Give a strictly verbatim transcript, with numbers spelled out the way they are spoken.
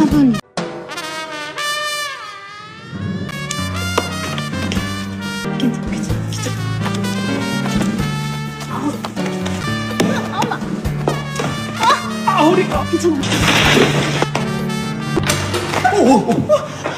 차분히. 괜찮아, 괜찮아, 괜찮아. 아우, 엄마. 아, 아, 우리가 괜찮아. 오, 오, 오.